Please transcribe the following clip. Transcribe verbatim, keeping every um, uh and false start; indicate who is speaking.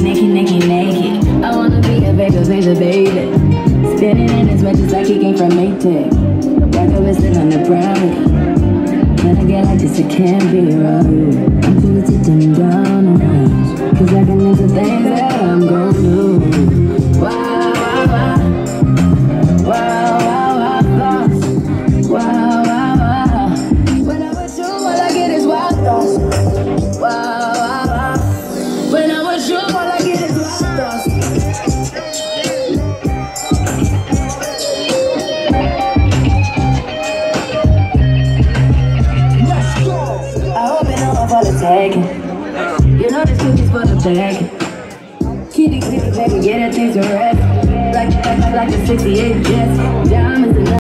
Speaker 1: naked, naked, naked, naked. I wanna be a baby, baby, baby. Spinning in his red just like he came from Maytag. Rock over sitting on the brown. When I get like this, it can't be wrong. I'm feeling to dim down a notch, cause I can into things that I'm gon' do. Wow, wow, wow. Wow, wow, wow, wow. Wow, wow, wow. When I'm with you, all I get is wild thoughts. Wow, wow, wow. When I'm with you, all I get is wild thoughts. For the tagging, you know this cookie's for the bag. Kitty, kitty, baby, get that things to rest. Like, like, like, like the sixty-eight Jets.